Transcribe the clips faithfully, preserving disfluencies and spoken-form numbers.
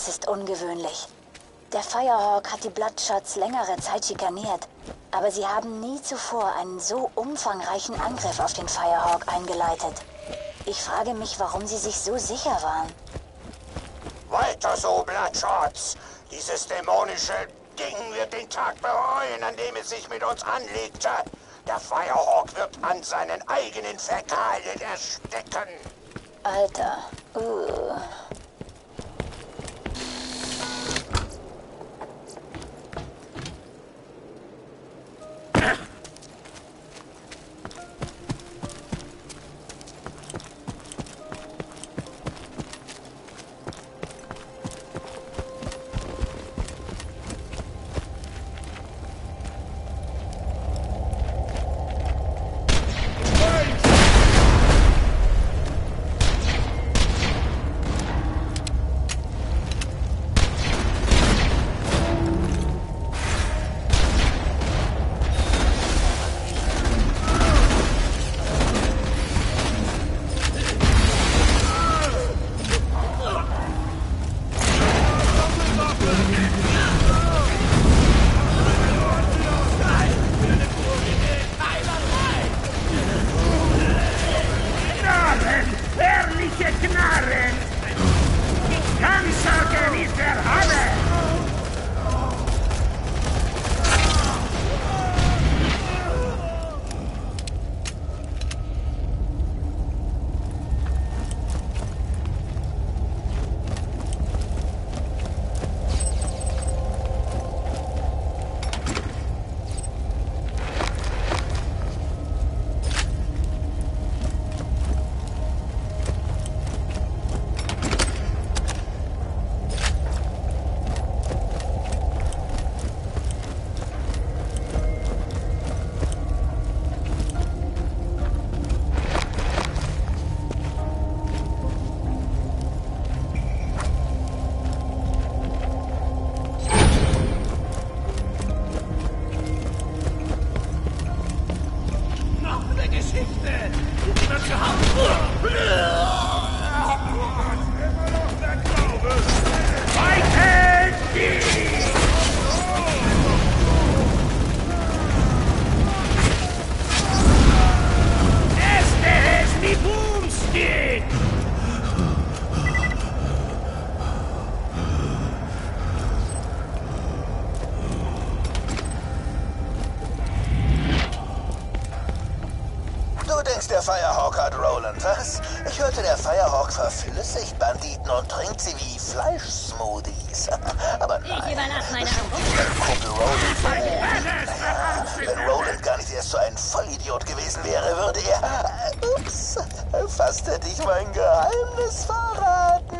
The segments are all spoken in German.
Das ist ungewöhnlich. Der Firehawk hat die Bloodshots längere Zeit schikaniert, aber sie haben nie zuvor einen so umfangreichen Angriff auf den Firehawk eingeleitet. Ich frage mich, warum sie sich so sicher waren. Weiter so, Bloodshots! Dieses dämonische Ding wird den Tag bereuen, an dem es sich mit uns anlegte. Der Firehawk wird an seinen eigenen Fäkalien ersticken. Alter, uh... Der Firehawk hat Roland, was? Ich hörte, der Firehawk verflüssigt Banditen und trinkt sie wie Fleischsmoothies. Aber nein, ich überlasse meine Kumpel Roland. Naja, wenn Roland gar nicht erst so ein Vollidiot gewesen wäre, würde er... Ups, fast hätte ich mein Geheimnis verraten.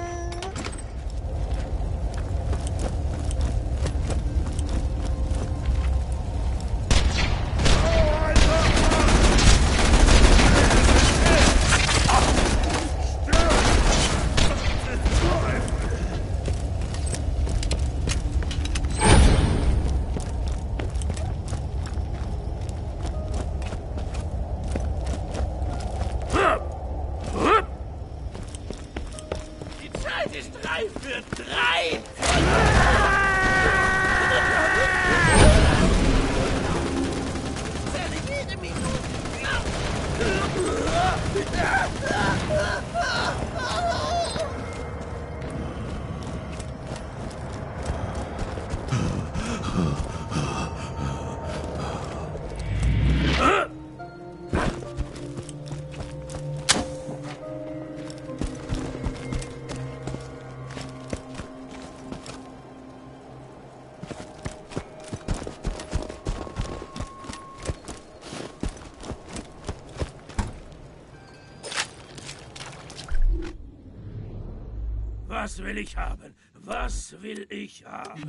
Was will ich haben? Was will ich haben?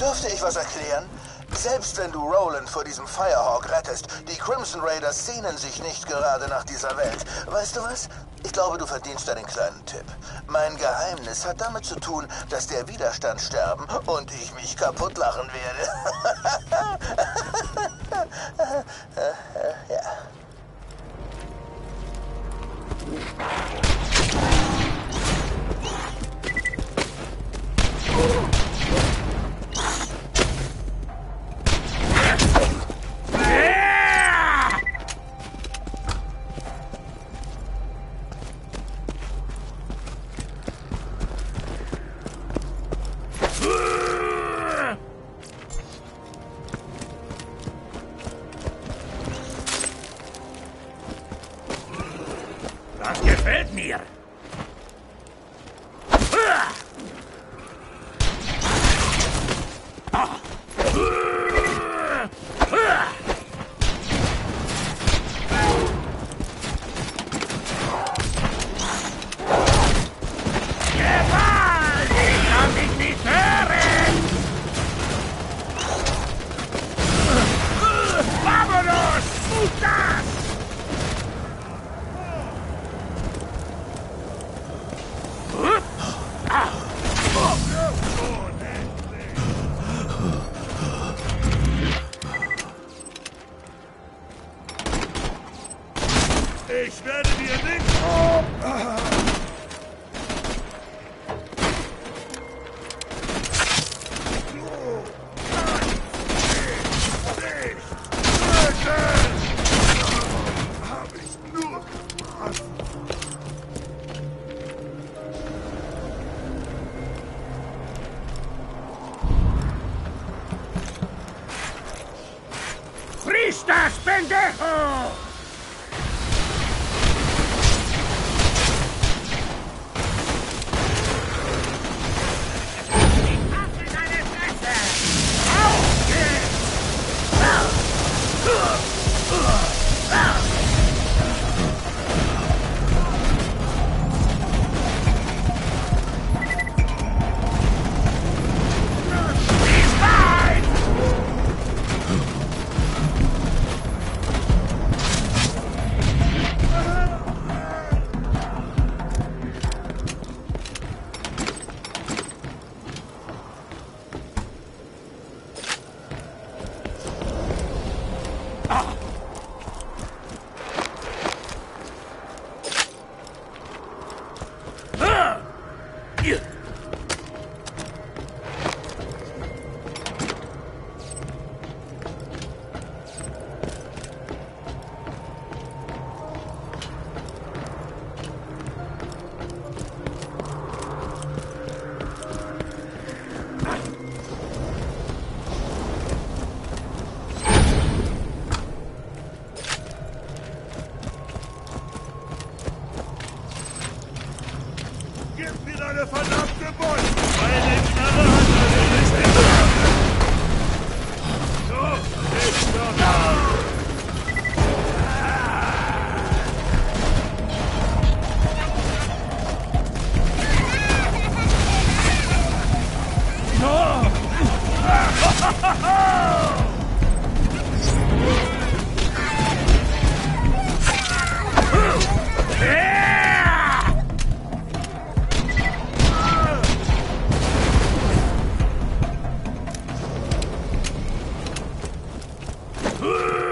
Dürfte ich was erklären? Selbst wenn du Roland vor diesem Firehawk rettest, die Crimson Raiders sehnen sich nicht gerade nach dieser Welt. Weißt du was? Ich glaube, du verdienst einen kleinen Tipp. Mein Geheimnis hat damit zu tun, dass der Widerstand sterben und ich mich kaputt lachen werde. Ja. Das gefällt mir. Gewalt! Ich kann dich nicht hören! Vamonos! Putas! Ich werde dir nicht... Hab ich nur Spaß. ¡Fristas, pendejo! Gib mir deine verdammte Beute! Meine Knarre hat eine Liste! So, ich doch da! Ugh!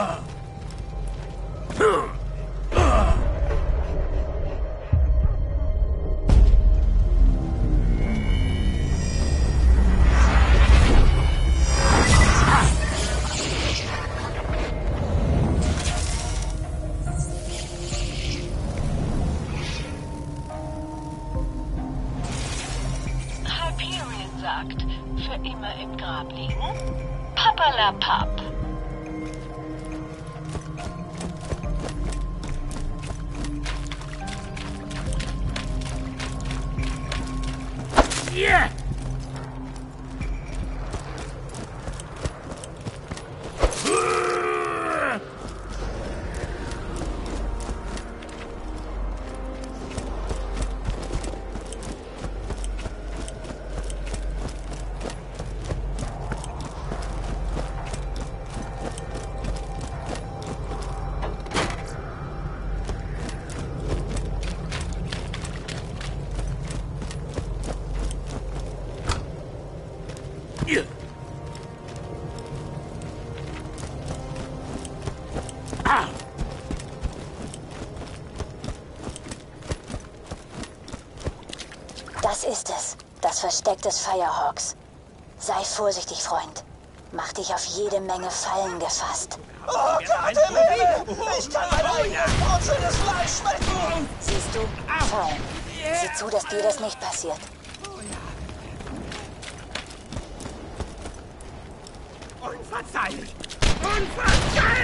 Hyperion sagt, für immer im Grab liegen? Papperlapapp. Yeah! Yeah. Ah. Das ist es. Das Versteck des Firehawks. Sei vorsichtig, Freund. Mach dich auf jede Menge Fallen gefasst. Oh Gott, Himmel! Ich kann mein eigenes brutzelndes Fleisch schmecken! Siehst du? Fallen. Sieh zu, dass dir das nicht passiert. Unverzeihlich! Unverzeihlich!